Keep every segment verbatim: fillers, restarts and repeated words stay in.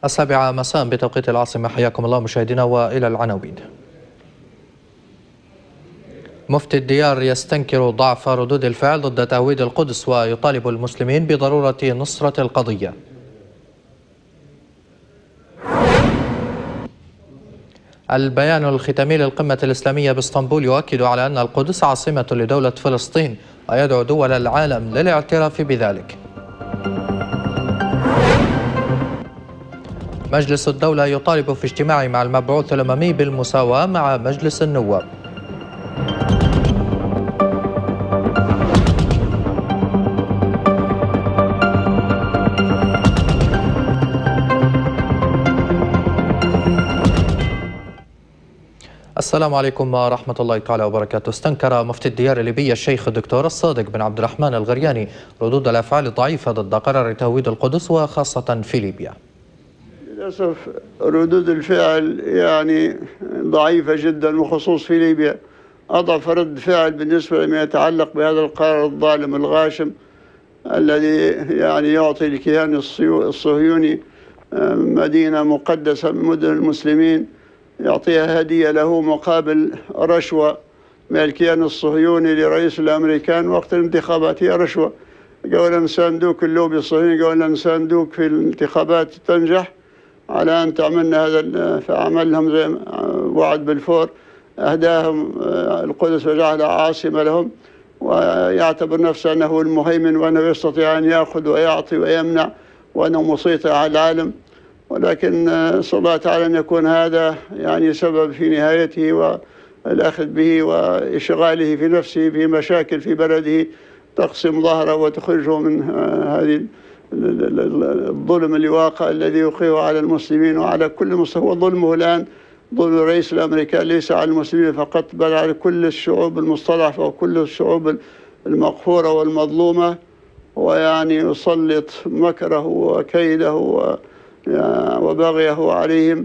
السابعة مساء بتوقيت العاصمة. حياكم الله مشاهدينا وإلى العناوين. مفتي الديار يستنكر ضعف ردود الفعل ضد تهويد القدس ويطالب المسلمين بضرورة نصرة القضية. البيان الختامي للقمة الإسلامية باسطنبول يؤكد على أن القدس عاصمة لدولة فلسطين ويدعو دول العالم للاعتراف بذلك. مجلس الدولة يطالب في اجتماع مع المبعوث الأممي بالمساواة مع مجلس النواب. السلام عليكم ورحمة الله تعالى وبركاته. استنكر مفتي الديار الليبي الشيخ الدكتور الصادق بن عبد الرحمن الغرياني ردود الأفعال الضعيفة ضد قرار تهويد القدس وخاصة في ليبيا. للأسف ردود الفعل يعني ضعيفة جدا، وخصوص في ليبيا. أضعف رد فعل بالنسبة لما يتعلق بهذا القرار الظالم الغاشم الذي يعني يعطي الكيان الصهيوني مدينة مقدسة من مدن المسلمين، يعطيها هدية له مقابل رشوة من الكيان الصهيوني لرئيس الأمريكان وقت الانتخابات. هي رشوة، قالوا لهم صندوق اللوبي الصهيوني، قالوا لهم صندوق في الانتخابات تنجح على أن تعملنا هذا، فعمل لهم زي وعد بالفور، أهداهم القدس وجعلها عاصمة لهم، ويعتبر نفسه أنه المهيمن وأنه يستطيع أن يأخذ ويعطي ويمنع وأنه مسيطر على العالم. ولكن نسأل الله تعالى أن يكون هذا يعني سبب في نهايته والأخذ به وإشغاله في نفسه في مشاكل في بلده تقسم ظهره وتخرجه من هذه الظلم اللي واقع الذي يوقعه على المسلمين وعلى كل مستوى. ظلمه الآن ظلم الرئيس الأمريكي ليس على المسلمين فقط بل على كل الشعوب المستضعفة وكل الشعوب المقهورة والمظلومة، ويعني يسلط مكره وكيده وبغيه عليهم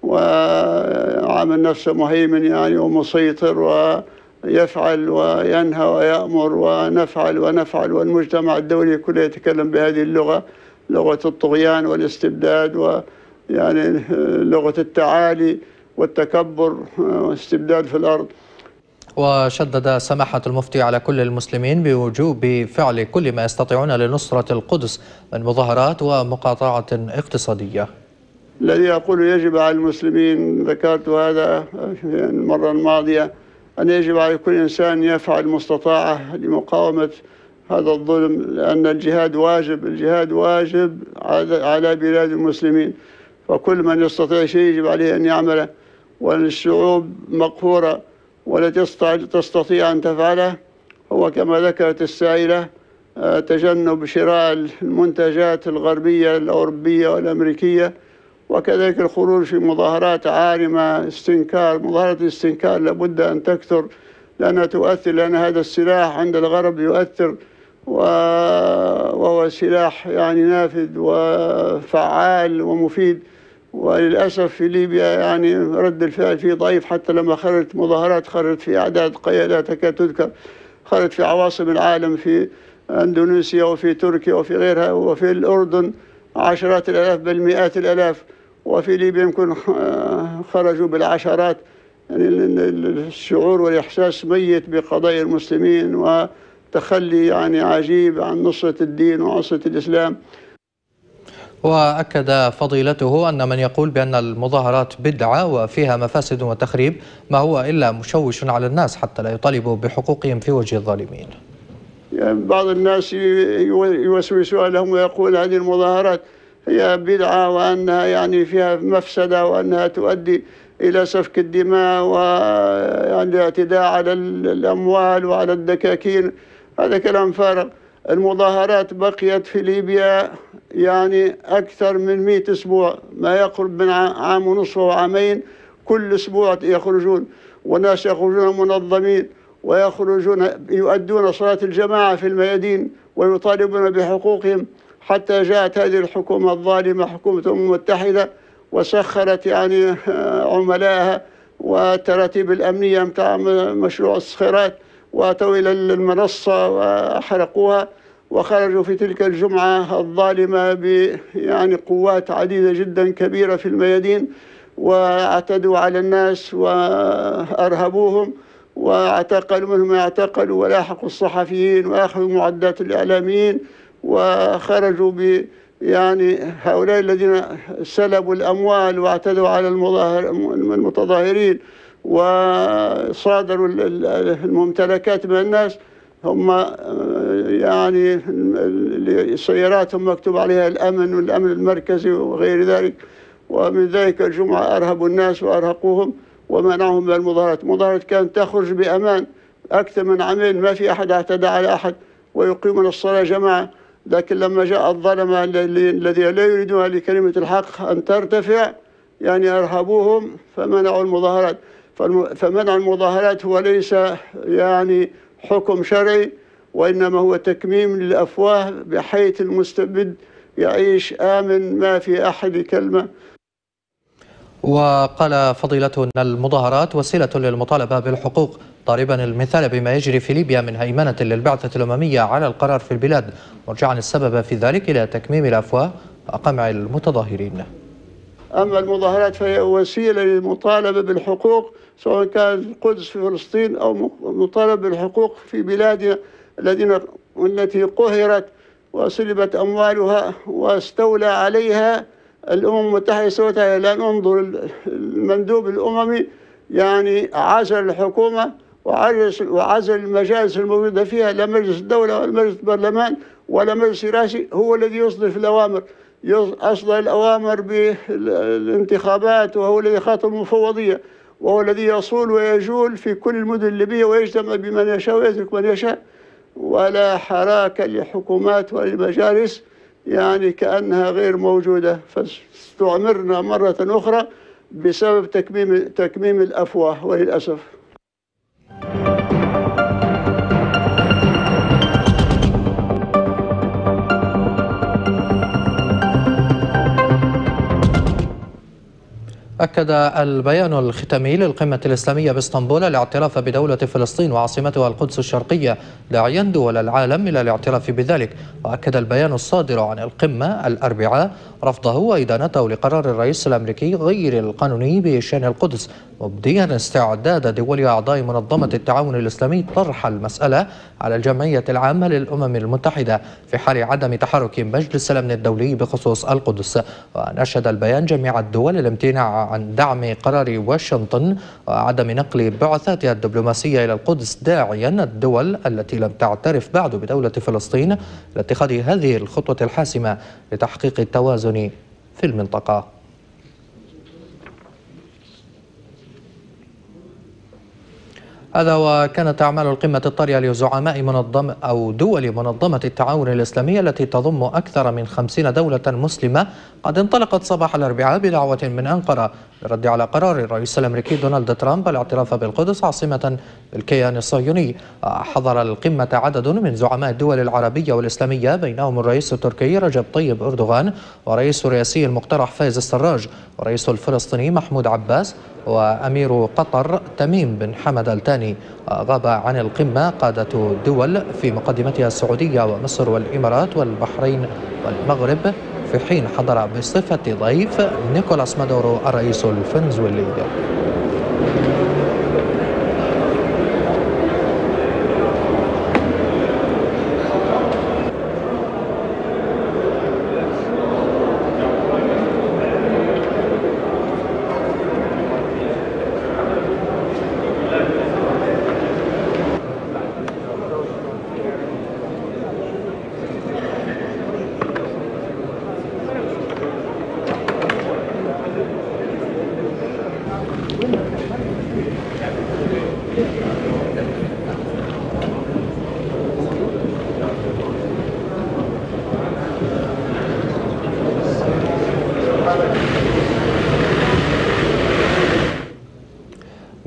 وعامل نفسه مهيمن يعني ومسيطر ويفعل وينهى ويأمر ونفعل ونفعل، والمجتمع الدولي كله يتكلم بهذه اللغة، لغة الطغيان والاستبداد ويعني لغة التعالي والتكبر والاستبداد في الأرض. وشدد سماحة المفتي على كل المسلمين بوجوب فعل كل ما يستطيعون لنصرة القدس من مظاهرات ومقاطعة اقتصادية. الذي أقول يجب على المسلمين، ذكرت هذا في المرة الماضية، أن يجب على كل إنسان يفعل مستطاعه لمقاومة هذا الظلم، لأن الجهاد واجب، الجهاد واجب على بلاد المسلمين، فكل من يستطيع شيء يجب عليه أن يعمله. والشعوب مقهورة والتي تستطيع أن تفعله هو كما ذكرت السائلة تجنب شراء المنتجات الغربية الأوروبية والأمريكية، وكذلك الخروج في مظاهرات عارمة استنكار. مظاهرات الاستنكار لابد أن تكثر لأنها تؤثر، لأن هذا السلاح عند الغرب يؤثر وهو سلاح يعني نافذ وفعال ومفيد. وللأسف في ليبيا يعني رد الفعل فيه ضعيف، حتى لما خرجت مظاهرات خرجت في أعداد قليلة تكاد تذكر، خرجت في عواصم العالم في أندونيسيا وفي تركيا وفي غيرها وفي الأردن عشرات الآلاف بل مئات الآلاف، وفي ليبيا يمكن خرجوا بالعشرات. يعني الشعور والإحساس ميت بقضايا المسلمين وتخلي يعني عجيب عن نصرة الدين ونصرة الإسلام. وأكد فضيلته أن من يقول بأن المظاهرات بدعة وفيها مفاسد وتخريب ما هو إلا مشوش على الناس حتى لا يطالبوا بحقوقهم في وجه الظالمين. يعني بعض الناس يوسوسوا لهم ويقول هذه المظاهرات هي بدعة وأنها يعني فيها مفسدة وأنها تؤدي إلى سفك الدماء ويعني الاعتداء على الأموال وعلى الدكاكين. هذا كلام فارغ. المظاهرات بقيت في ليبيا يعني أكثر من مئة أسبوع، ما يقرب من عام ونصف وعامين، كل أسبوع يخرجون والناس يخرجون منظمين ويخرجون يؤدون صلاة الجماعة في الميادين ويطالبون بحقوقهم، حتى جاءت هذه الحكومة الظالمة حكومة الأمم المتحدة وسخرت يعني عملائها والتراتيب الأمنية متاع مشروع الصخيرات وأتوا إلى المنصة وأحرقوها وخرجوا في تلك الجمعة الظالمة ب يعني قوات عديدة جدا كبيرة في الميادين، واعتدوا على الناس وأرهبوهم واعتقلوا منهم ما اعتقلوا، ولاحقوا الصحفيين وأخذوا معدات الإعلاميين، وخرجوا ب يعني هؤلاء الذين سلبوا الأموال واعتدوا على المظاهر المتظاهرين وصادروا الممتلكات من الناس. هم يعني سياراتهم مكتوب عليها الأمن والأمن المركزي وغير ذلك، ومن ذلك الجمعة أرهبوا الناس وأرهقوهم ومنعهم من المظاهرات. المظاهرات كانت تخرج بأمان أكثر من عامين، ما في أحد اعتدى على أحد، ويقيمون الصلاة جماعة. لكن لما جاء الظلمة الذين لا يريدون لكلمة الحق أن ترتفع يعني أرهبوهم فمنعوا المظاهرات. فمنع المظاهرات هو ليس يعني حكم شرعي، وإنما هو تكميم للأفواه بحيث المستبد يعيش آمن ما في أحد كلمة. وقال فضيلته أن المظاهرات وسيلة للمطالبة بالحقوق، ضاربا المثال بما يجري في ليبيا من هيمنة للبعثة الأممية على القرار في البلاد، مرجعا السبب في ذلك إلى تكميم الأفواه وقمع المتظاهرين. أما المظاهرات فهي وسيلة للمطالبة بالحقوق، سواء كانت القدس في فلسطين أو مطالبة بالحقوق في بلادنا الذين التي قهرت وسلبت أموالها واستولى عليها الأمم المتحدة. سوت لأن انظر المندوب الأممي يعني عزل الحكومة وعزل وعزل المجالس الموجودة فيها، لا مجلس الدولة ولا مجلس البرلمان ولا مجلس رئاسي هو الذي يصدر في الأوامر، أصدر الأوامر بالانتخابات، وهو الذي خاطب المفوضية، وهو الذي يصول ويجول في كل المدن الليبية ويجتمع بمن يشاء ويترك من يشاء، ولا حراك لحكومات ولمجالس يعني كأنها غير موجودة. فاستعمرنا مرة أخرى بسبب تكميم تكميم الأفواه وللأسف. أكد البيان الختامي للقمة الإسلامية باسطنبول الاعتراف بدولة فلسطين وعاصمتها القدس الشرقية، داعيا دول العالم إلى الاعتراف بذلك. وأكد البيان الصادر عن القمة الأربعاء رفضه وإدانته لقرار الرئيس الأمريكي غير القانوني بشأن القدس، مبديا استعداد دول أعضاء منظمة التعاون الإسلامي طرح المسألة على الجمعية العامة للأمم المتحدة في حال عدم تحرك مجلس الأمن الدولي بخصوص القدس. ونشد البيان جميع الدول الامتناع عن دعم قرار واشنطن وعدم نقل بعثاتها الدبلوماسية إلى القدس، داعيا الدول التي لم تعترف بعد بدولة فلسطين لاتخاذ هذه الخطوة الحاسمة لتحقيق التوازن في المنطقة. هذا وكانت أعمال القمة الطارئة لزعماء منظمة أو دول منظمة التعاون الإسلامية التي تضم أكثر من خمسين دولة مسلمة قد انطلقت صباح الأربعاء بدعوة من أنقرة للرد على قرار الرئيس الأمريكي دونالد ترامب الاعتراف بالقدس عاصمة بالكيان الصهيوني. حضر القمة عدد من زعماء الدول العربية والإسلامية بينهم الرئيس التركي رجب طيب أردوغان، ورئيس الرئاسي المقترح فايز السراج، ورئيس الفلسطيني محمود عباس، وأمير قطر تميم بن حمد الثاني. غاب عن القمة قادة دول في مقدمتها السعودية ومصر والإمارات والبحرين والمغرب، في حين حضر بصفة ضيف نيكولاس مادورو الرئيس الفنزويلي.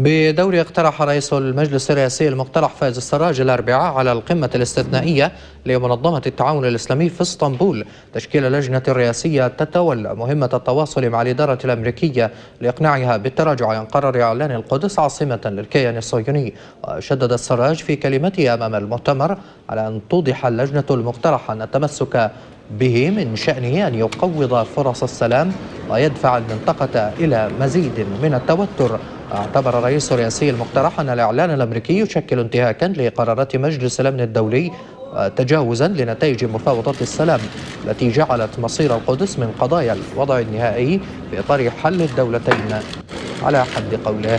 بدوري اقترح رئيس المجلس الرئاسي المقترح فايز السراج الأربعاء على القمة الاستثنائية لمنظمة التعاون الإسلامي في اسطنبول تشكيل لجنة رئاسية تتولى مهمة التواصل مع الإدارة الأمريكية لإقناعها بالتراجع عن قرار إعلان القدس عاصمة للكيان الصهيوني. وشدد السراج في كلمته أمام المؤتمر على أن توضح اللجنة المقترحة أن التمسك به من شأنه أن يقوض فرص السلام ويدفع المنطقة إلى مزيد من التوتر. اعتبر الرئيس الرئاسي المقترح أن الإعلان الأمريكي يشكل انتهاكا لقرارات مجلس الأمن الدولي وتجاوزا لنتائج مفاوضات السلام التي جعلت مصير القدس من قضايا الوضع النهائي في إطار حل الدولتين على حد قوله.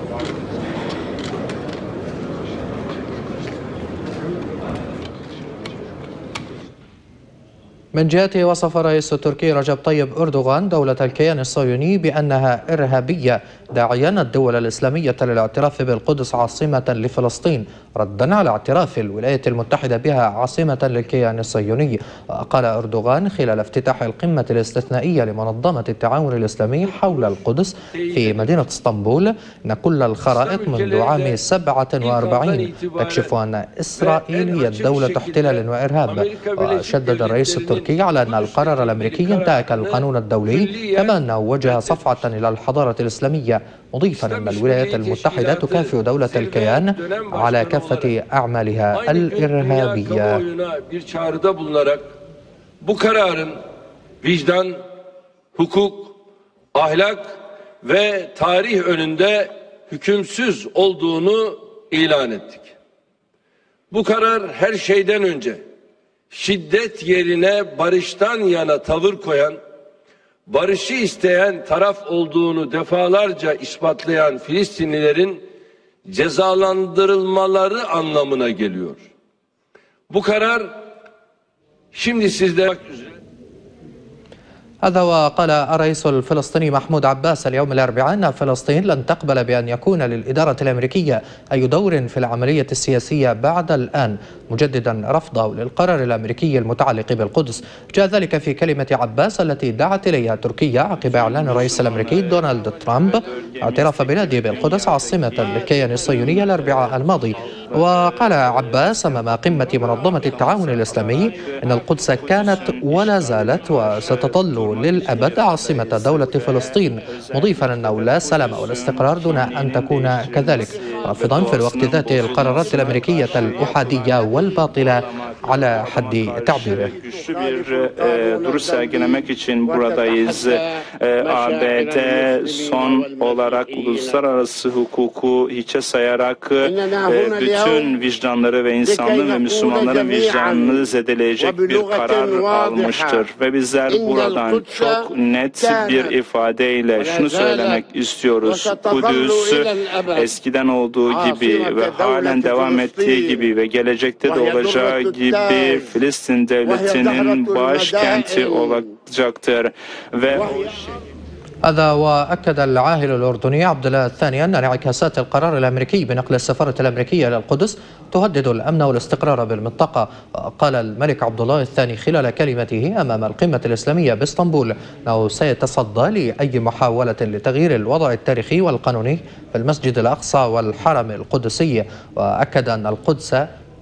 من جهته وصف الرئيس التركي رجب طيب أردوغان دولة الكيان الصهيوني بأنها إرهابية داعيا الدول الإسلامية للاعتراف بالقدس عاصمة لفلسطين ردا على اعتراف الولايات المتحدة بها عاصمة للكيان الصهيوني. وقال أردوغان خلال افتتاح القمة الاستثنائية لمنظمة التعاون الإسلامي حول القدس في مدينة اسطنبول أن كل الخرائط منذ عام سبعة وأربعين تكشف أن إسرائيل هي دولة احتلال وإرهاب. وشدد الرئيس التركي على أن القرار الأمريكي انتهك القانون الدولي كما أنه وجه صفعة إلى الحضارة الإسلامية مضيفا أن الولايات المتحدة تكافئ دولة الكيان على كافة أعمالها الإرهابية. Bu kararın vicdan, hukuk, ahlak ve tarih önünde hükümsüz olduğunu ilan ettik. Bu karar her şeyden önce şiddet yerine barıştan yana tavır koyan, barışı isteyen taraf olduğunu defalarca ispatlayan Filistinlilerin cezalandırılmaları anlamına geliyor. Bu karar şimdi sizler üzere. هذا وقال الرئيس الفلسطيني محمود عباس اليوم الأربعاء أن فلسطين لن تقبل بأن يكون للإدارة الأمريكية أي دور في العملية السياسية بعد الآن، مجددا رفضه للقرار الأمريكي المتعلق بالقدس. جاء ذلك في كلمة عباس التي دعت إليها تركيا عقب إعلان الرئيس الأمريكي دونالد ترامب اعتراف بلاده بالقدس عاصمة للكيان الصهيوني الأربعاء الماضي. وقال عباس أمام قمة منظمة التعاون الإسلامي أن القدس كانت ولا زالت وستظل للأبد عاصمة دولة فلسطين، مضيفا أنه لا سلام ولا استقرار دون أن تكون كذلك، رافضا في الوقت ذاته القرارات الأمريكية الأحادية والباطلة على حد تعبيره. duruş sergilemek için buradayız. A B D son olarak uluslararası hukuku hiçe sayarak bütün vicdanları ve insanlığın ve Müslümanların vicdanını zedeleyecek bir karar almıştır. Ve bizler buradan çok net bir ifadeyle şunu söylemek istiyoruz. Kudüs eskiden olduğu gibi ve halen devam ettiği gibi ve gelecekte de olacağı gibi Filistin devletinin başkenti olacaktır. Ve هذا وأكد العاهل الأردني عبد الله الثاني أن انعكاسات القرار الأمريكي بنقل السفارة الأمريكية إلى القدس تهدد الأمن والاستقرار بالمنطقة. قال الملك عبد الله الثاني خلال كلمته أمام القمة الإسلامية باسطنبول أنه سيتصدى لأي محاولة لتغيير الوضع التاريخي والقانوني في المسجد الأقصى والحرم القدسي. وأكد أن القدس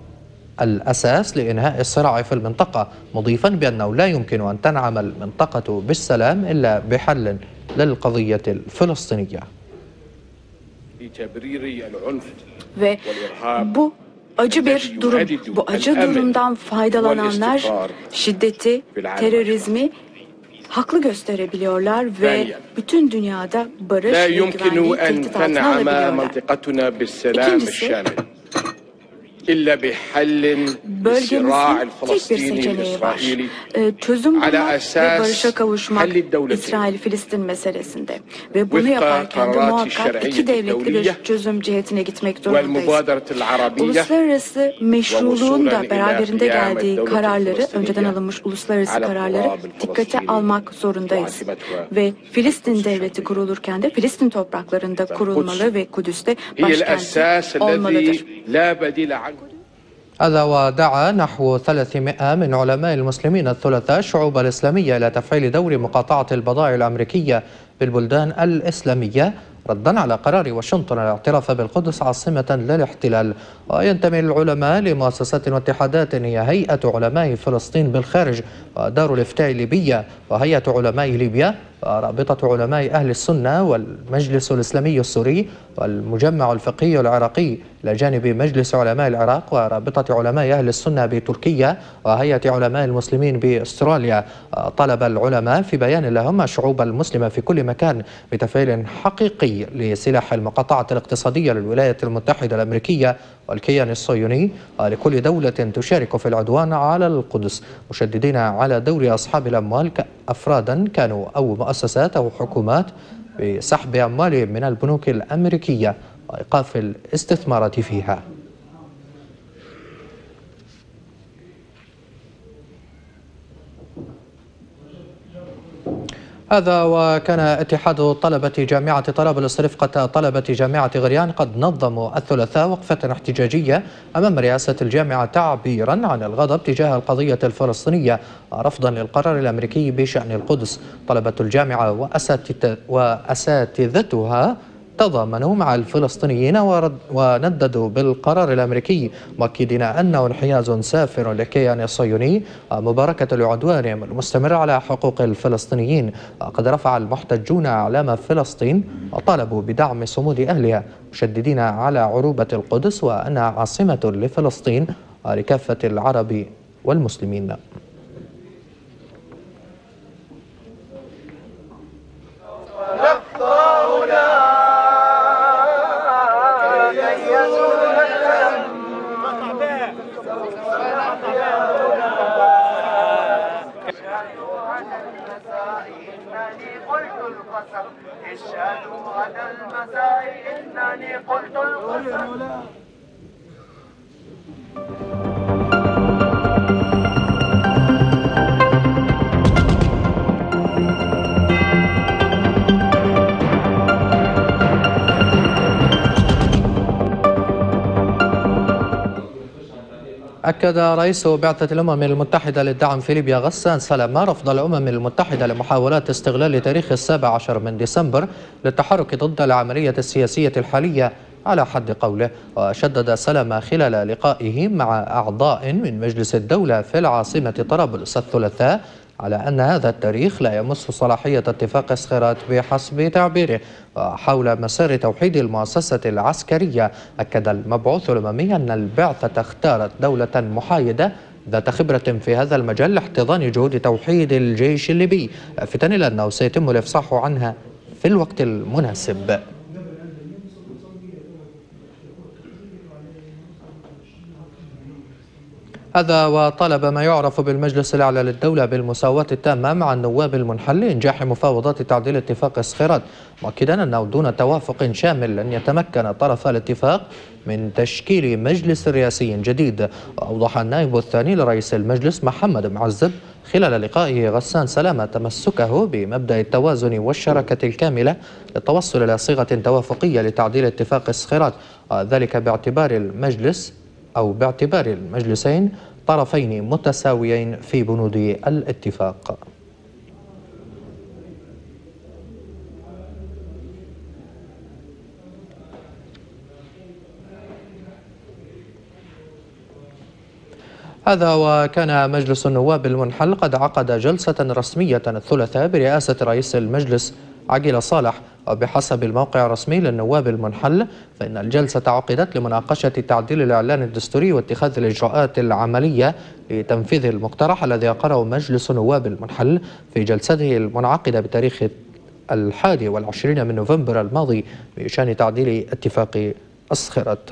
الأساس لإنهاء الصراع في المنطقة، مضيفا بأنه لا يمكن أن تنعم المنطقة بالسلام إلا بحل للقضية الفلسطينية. Ve bu acı bir durum. Bu acı durumdan faydalananlar şiddeti, terörizmi haklı gösterebiliyorlar ve bütün dünyada barış ve güvenliği tehdit altına alabiliyorlar. İkincisi, bölgemizin tek bir seçeneği var. Çözüm bulmak ve barışa kavuşmak İsrail-Filistin meselesinde. Ve bunu yaparken de muhakkak iki devletli bir çözüm cihetine gitmek zorundayız. Uluslararası meşruluğun da beraberinde geldiği kararları, önceden alınmış uluslararası kararları dikkate almak zorundayız. Ve Filistin devleti kurulurken de Filistin topraklarında kurulmalı ve Kudüs'te başkenti olmalıdır. هذا ودعا نحو ثلاثمائة من علماء المسلمين الثلاثاء الشعوب الإسلامية إلى تفعيل دور مقاطعة البضائع الأمريكية بالبلدان الإسلامية ردا على قرار واشنطن الاعتراف بالقدس عاصمة للاحتلال. وينتمي العلماء لمؤسسات واتحادات هي هيئة علماء فلسطين بالخارج، ودار الإفتاء الليبية، وهيئة علماء ليبيا، ورابطة علماء أهل السنة، والمجلس الإسلامي السوري، والمجمع الفقهي العراقي، إلى جانب مجلس علماء العراق، ورابطة علماء أهل السنة بتركيا، وهيئة علماء المسلمين بأستراليا. طلب العلماء في بيان لهم الشعوب المسلمة في كل مكان بتفعيل حقيقي لسلاح المقاطعة الاقتصادية للولايات المتحدة الأمريكية والكيان الصهيوني ولكل دولة تشارك في العدوان على القدس، مشددين على دور أصحاب الأموال أفرادا كانوا أو مؤسسات أو حكومات بسحب أموالهم من البنوك الأمريكية وإيقاف الاستثمارات فيها. هذا وكان اتحاد طلبة جامعة طرابلس رفقة طلبة جامعة غريان قد نظموا الثلاثاء وقفة احتجاجية أمام رئاسة الجامعة تعبيرا عن الغضب تجاه القضية الفلسطينية رفضا للقرار الأمريكي بشأن القدس. طلبة الجامعة وأساتذتها تضامنوا مع الفلسطينيين ونددوا بالقرار الأمريكي، مؤكدين أنه انحياز سافر للكيان الصهيوني ومباركة لعدوانهم المستمر على حقوق الفلسطينيين. وقد رفع المحتجون أعلام فلسطين وطالبوا بدعم صمود أهلها، مشددين على عروبة القدس وأنها عاصمة لفلسطين ولكافة العرب والمسلمين. اشهدوا على المساء إنني قلت القسم. أكد رئيس بعثة الأمم المتحدة للدعم في ليبيا غسان سلامة رفض الأمم المتحدة لمحاولات استغلال تاريخ السابع عشر من ديسمبر للتحرك ضد العملية السياسية الحالية على حد قوله. وشدد سلامة خلال لقائه مع أعضاء من مجلس الدولة في العاصمة طرابلس الثلاثاء على أن هذا التاريخ لا يمس صلاحية اتفاق اسخيرات بحسب تعبيره. وحول مسار توحيد المؤسسة العسكرية، أكد المبعوث الأممي أن البعثة اختارت دولة محايدة ذات خبرة في هذا المجال لاحتضان جهود توحيد الجيش الليبي، لافتا إلى أنه سيتم الإفصاح عنها في الوقت المناسب. هذا وطالب ما يعرف بالمجلس الأعلى للدولة بالمساواة التامة مع النواب المنحل لإنجاح مفاوضات تعديل اتفاق اسخيرات، مؤكدا أنه دون توافق شامل لن يتمكن طرفا الاتفاق من تشكيل مجلس رئاسي جديد. وأوضح النائب الثاني لرئيس المجلس محمد معزب خلال لقائه غسان سلامة تمسكه بمبدأ التوازن والشراكة الكاملة للتوصل إلى صيغة توافقية لتعديل اتفاق اسخيرات، وذلك باعتبار المجلس أو باعتبار المجلسين طرفين متساويين في بنود الاتفاق. هذا وكان مجلس النواب المنحل قد عقد جلسة رسمية الثلاثاء برئاسة رئيس المجلس عقيل صالح. وبحسب الموقع الرسمي للنواب المنحل فإن الجلسة عقدت لمناقشة تعديل الإعلان الدستوري واتخاذ الإجراءات العملية لتنفيذ المقترح الذي أقره مجلس النواب المنحل في جلسته المنعقدة بتاريخ الحادي والعشرين من نوفمبر الماضي بشأن تعديل اتفاق اسخيرات.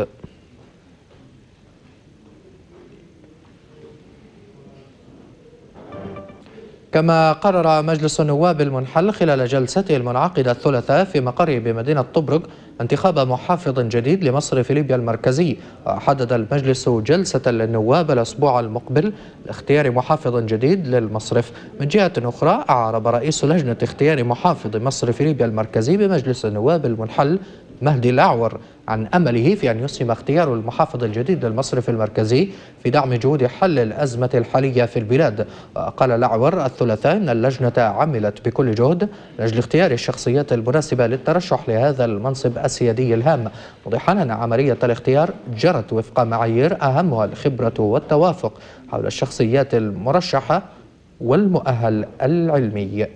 كما قرر مجلس النواب المنحل خلال جلسته المنعقدة الثلاثاء في مقره بمدينة طبرق انتخاب محافظ جديد لمصرف ليبيا المركزي. وحدد المجلس جلسة للنواب الأسبوع المقبل لاختيار محافظ جديد للمصرف. من جهة أخرى، أعرب رئيس لجنة اختيار محافظ مصرف ليبيا المركزي بمجلس النواب المنحل مهدي الأعور عن أمله في أن يسهم اختيار المحافظ الجديد للمصرف المركزي في دعم جهود حل الأزمة الحالية في البلاد. وقال الأعور الثلاثاء أن اللجنة عملت بكل جهد لأجل اختيار الشخصيات المناسبة للترشح لهذا المنصب السيادي الهام، موضحا أن عملية الاختيار جرت وفق معايير أهمها الخبرة والتوافق حول الشخصيات المرشحة والمؤهل العلمي.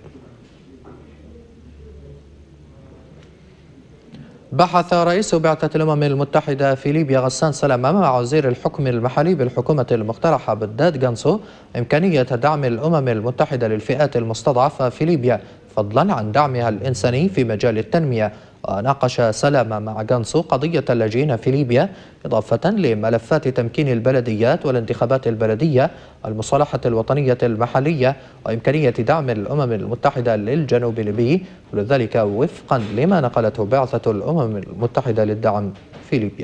بحث رئيس بعثة الأمم المتحدة في ليبيا غسان سلامة مع وزير الحكم المحلي بالحكومة المقترحة بالداد غانسو إمكانية دعم الأمم المتحدة للفئات المستضعفة في ليبيا فضلا عن دعمها الإنساني في مجال التنمية. وناقش سلامة مع غانسو قضية اللاجئين في ليبيا إضافة لملفات تمكين البلديات والانتخابات البلدية والمصالحة الوطنية المحلية وإمكانية دعم الأمم المتحدة للجنوب الليبي، كل ذلك وفقا لما نقلته بعثة الأمم المتحدة للدعم في ليبيا.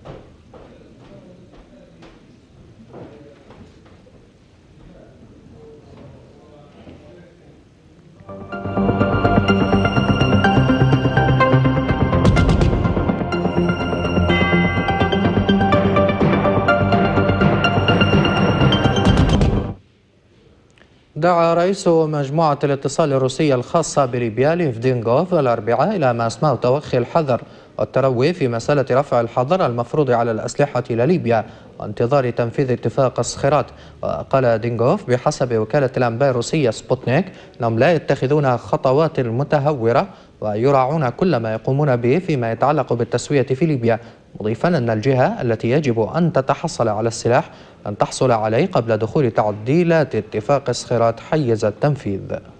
دعا رئيس مجموعة الاتصال الروسية الخاصة بليبيا ليف دينغوف الأربعاء إلى ما أسماه توخي الحذر والتروي في مسألة رفع الحظر المفروض على الأسلحة إلى ليبيا وانتظار تنفيذ اتفاق الصخيرات. وقال دينغوف بحسب وكالة الأنباء الروسية سبوتنيك أنهم لا يتخذون خطوات متهورة ويراعون كل ما يقومون به فيما يتعلق بالتسوية في ليبيا، مضيفا أن الجهة التي يجب أن تتحصل على السلاح أن تحصل عليه قبل دخول تعديلات اتفاق الصخيرات حيز التنفيذ.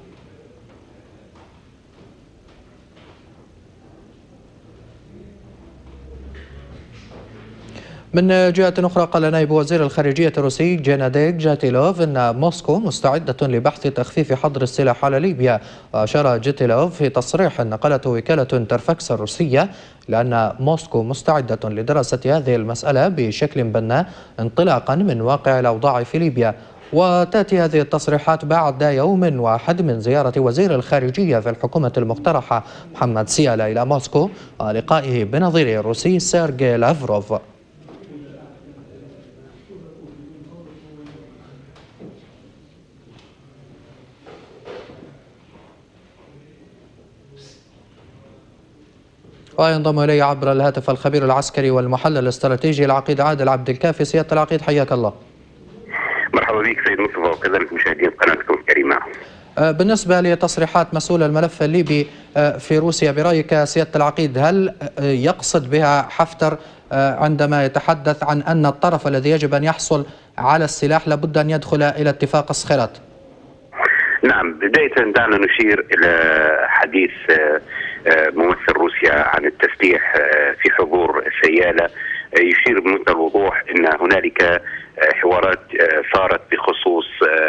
من جهة أخرى قال نائب وزير الخارجية الروسي جينادي جاتيلوف أن موسكو مستعدة لبحث تخفيف حظر السلاح على ليبيا. وأشار جاتيلوف في تصريح نقلته وكالة ترفاكس الروسية لأن موسكو مستعدة لدراسة هذه المسألة بشكل بناء انطلاقا من واقع الأوضاع في ليبيا. وتأتي هذه التصريحات بعد يوم واحد من زيارة وزير الخارجية في الحكومة المقترحة محمد سيالا إلى موسكو ولقائه بنظيره الروسي سيرجي لافروف. وينضم إلي عبر الهاتف الخبير العسكري والمحلل الاستراتيجي العقيد عادل عبد الكافي. سيادة العقيد حياك الله. مرحبا بك سيد مصطفى وكذلك مشاهدين قناتكم الكريمة. بالنسبة لتصريحات مسؤول الملف الليبي في روسيا، برأيك سيادة العقيد هل يقصد بها حفتر عندما يتحدث عن أن الطرف الذي يجب أن يحصل على السلاح لابد أن يدخل إلى اتفاق الصخيرات؟ نعم، بداية دعنا نشير إلى حديث ممثل روسيا عن التسليح في حضور سيالة، يشير بمنتهى الوضوح أن هنالك حوارات صارت بخصوص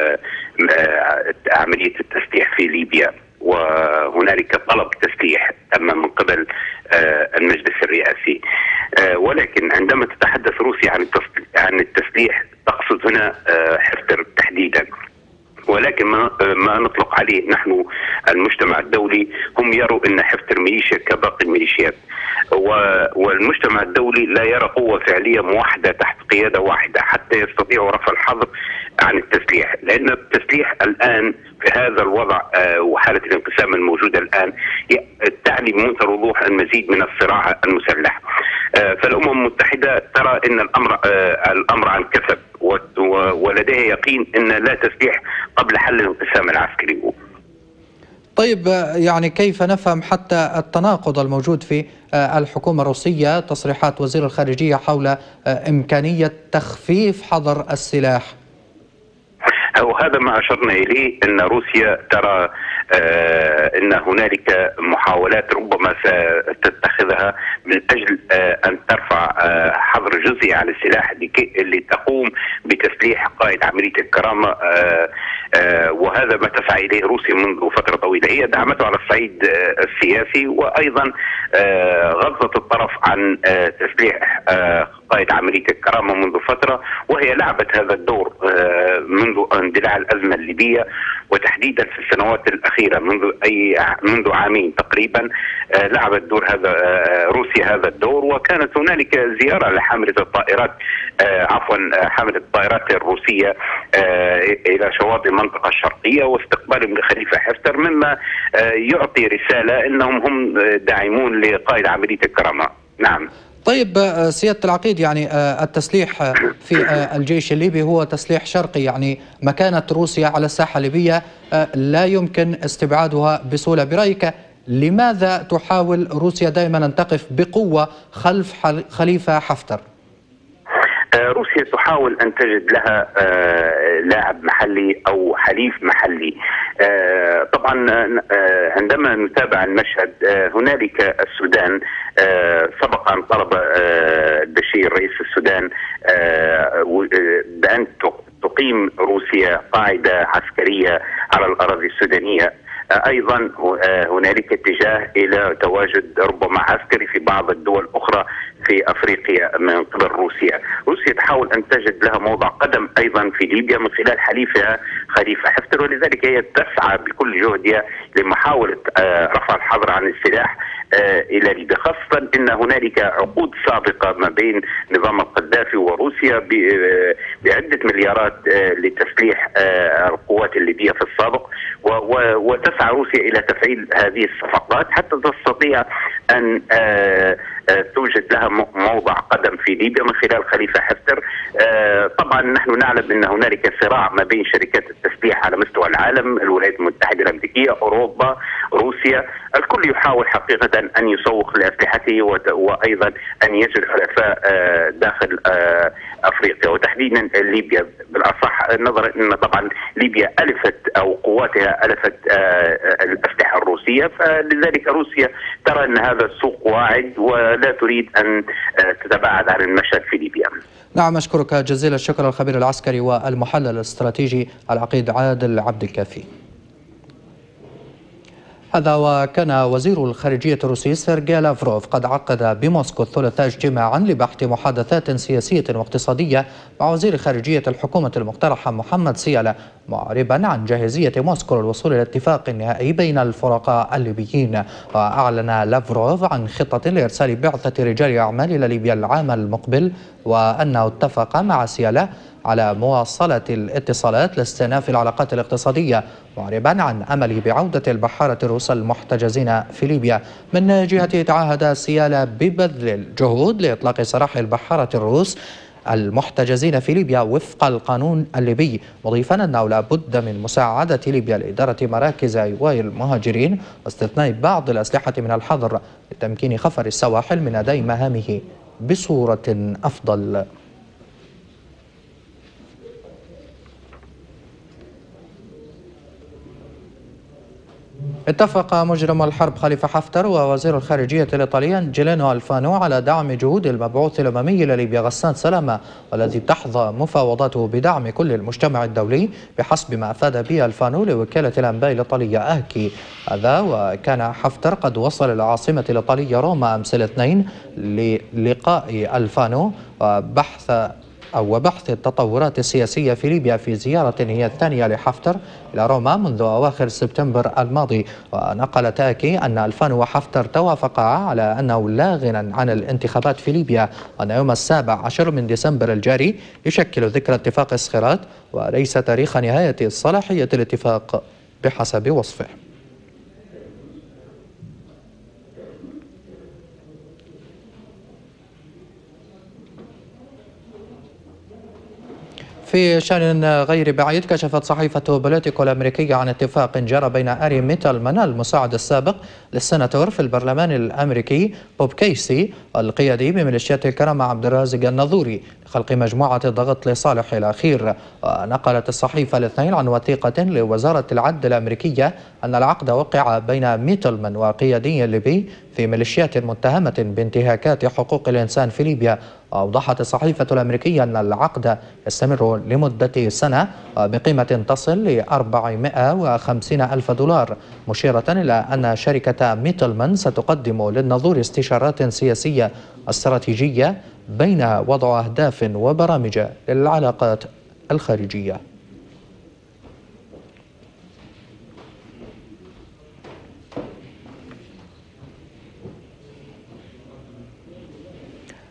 عملية التسليح في ليبيا، وهنالك طلب تسليح تم من قبل المجلس الرئاسي. ولكن عندما تتحدث روسيا عن التسليح تقصد هنا حفتر تحديدا، ولكن ما, ما نطلق عليه نحن المجتمع الدولي هم يروا أن حفتر ميليشيا كباقي الميليشيات، والمجتمع الدولي لا يرى قوة فعلية موحدة تحت قيادة واحدة حتى يستطيعوا رفع الحظر عن التسليح، لأن التسليح الآن في هذا الوضع وحالة الانقسام الموجودة الآن تعني بمنتهى الوضوح المزيد من الصراع المسلح. فالأمم المتحدة ترى أن الأمر الأمر عن كثب، ولديها يقين أن لا تسليح قبل حل الانقسام العسكري. طيب، يعني كيف نفهم حتى التناقض الموجود في الحكومة الروسية، تصريحات وزير الخارجية حول إمكانية تخفيف حظر السلاح؟ وهذا ما أشرنا إليه، أن روسيا ترى آه أن هنالك محاولات ربما ستتخذها من أجل آه أن ترفع آه حظر جزئي على السلاح لتقوم بتسليح قائد عملية الكرامة، آه آه وهذا ما تسعى إليه روسيا منذ فترة طويلة. هي دعمته على الصعيد آه السياسي، وأيضا آه غضت الطرف عن آه تسليح آه قائد عملية الكرامة منذ فترة، وهي لعبت هذا الدور آه منذ اندلاع الأزمة الليبية، وتحديدا في السنوات الأخيرة الأخيرة منذ أي منذ عامين تقريبا لعبت دور هذا روسيا هذا الدور، وكانت هنالك زيارة لحاملة الطائرات عفوا حاملة الطائرات الروسية إلى شواطئ المنطقة الشرقية واستقبالهم لخليفة حفتر، مما يعطي رسالة أنهم هم داعمون لقائد عملية الكرامة. نعم. طيب سيادة العقيد، يعني التسليح في الجيش الليبي هو تسليح شرقي، يعني مكانة روسيا على الساحة الليبية لا يمكن استبعادها بسهولة. برأيك لماذا تحاول روسيا دائما أن تقف بقوة خلف خليفة حفتر؟ روسيا تحاول أن تجد لها لاعب محلي أو حليف محلي. طبعا عندما نتابع المشهد هنالك السودان سبق أن طلب البشير رئيس السودان بأن تقيم روسيا قاعدة عسكرية على الأراضي السودانية. أيضا هنالك اتجاه إلى تواجد ربما عسكري في بعض الدول الأخرى في أفريقيا من قبل روسيا. روسيا تحاول أن تجد لها موضع قدم أيضا في ليبيا من خلال حليفها خليفة حفتر، ولذلك هي تسعى بكل جهدها لمحاولة رفع الحظر عن السلاح إلى ليبيا، خاصة أن هنالك عقود سابقة ما بين نظام القذافي وروسيا بعدة مليارات لتسليح القوات الليبية في السابق، وتسعى روسيا إلى تفعيل هذه الصفقات حتى تستطيع أن توجد لها موضع قدم في ليبيا من خلال خليفة حفتر. طبعا نحن نعلم أن هنالك صراع ما بين شركات التسليح على مستوى العالم، الولايات المتحدة الأمريكية، أوروبا، روسيا، الكل يحاول حقيقة أن يسوق لأسلحته وأيضا أن يجد حلفاء داخل أفريقيا وتحديدا ليبيا بالأصح، نظرا أن طبعا ليبيا ألفت أو قواتها ألفت الأسلحة الروسية، فلذلك روسيا ترى أن هذا السوق واعد ولا تريد أن تتباعد عن المشهد في ليبيا. نعم، أشكرك جزيل الشكر الخبير العسكري والمحلل الاستراتيجي العقيد عادل عبد الكافي. هذا وكان وزير الخارجية الروسي سيرجي لافروف قد عقد بموسكو الثلاثاء اجتماعا لبحث محادثات سياسية واقتصادية مع وزير خارجية الحكومة المقترحة محمد سيالة، معربا عن جاهزية موسكو للوصول إلى اتفاق نهائي بين الفرقاء الليبيين. وأعلن لافروف عن خطة لإرسال بعثة رجال أعمال إلى ليبيا العام المقبل، وأنه اتفق مع سيالة على مواصلة الاتصالات لاستئناف العلاقات الاقتصادية، معربا عن أمله بعودة البحارة الروس المحتجزين في ليبيا. من جهته تعهد سيالة ببذل الجهود لإطلاق سراح البحارة الروس المحتجزين في ليبيا وفق القانون الليبي، مضيفا أنه لا بد من مساعدة ليبيا لإدارة مراكز إيواء المهاجرين واستثناء بعض الأسلحة من الحظر لتمكين خفر السواحل من أداء مهامه بصورة أفضل. اتفق مجرم الحرب خليفة حفتر ووزير الخارجية الإيطالي أنجيلينو ألفانو على دعم جهود المبعوث الأممي لليبيا غسان سلامة، والذي تحظى مفاوضاته بدعم كل المجتمع الدولي بحسب ما أفاد به ألفانو لوكالة الأنباء الإيطالية أهكي. هذا وكان حفتر قد وصل إلى العاصمة الإيطالية روما أمس الاثنين للقاء ألفانو وبحث أو وبحث التطورات السياسية في ليبيا في زيارة هي الثانية لحفتر إلى روما منذ أواخر سبتمبر الماضي. ونقل تاكي أن ألفانو وحفتر توافقا على أنه لا غنى عن الانتخابات في ليبيا، وأن يوم السابع عشر من ديسمبر الجاري يشكل ذكرى اتفاق اسخيرات وليس تاريخ نهاية صلاحية الاتفاق بحسب وصفه. في شأن غير بعيد، كشفت صحيفة بوليتيكو الأمريكية عن اتفاق جرى بين أري ميتالمان المساعد السابق للسناتور في البرلمان الأمريكي بوب كيسي والقيادي بميليشيات الكرامة عبد الرازق الناظوري لخلق مجموعة ضغط لصالح الأخير. ونقلت الصحيفة الاثنين عن وثيقة لوزارة العدل الأمريكية أن العقد وقع بين ميتالمان وقيادي ليبي في ميليشيات متهمة بانتهاكات حقوق الإنسان في ليبيا. وأوضحت الصحيفة الأمريكية أن العقد يستمر لمدة سنة بقيمة تصل ل أربعمائة وخمسين ألف دولار، مشيرة إلى أن شركة ميتلمان ستقدم للناظور استشارات سياسية استراتيجية بين وضع أهداف وبرامج للعلاقات الخارجية.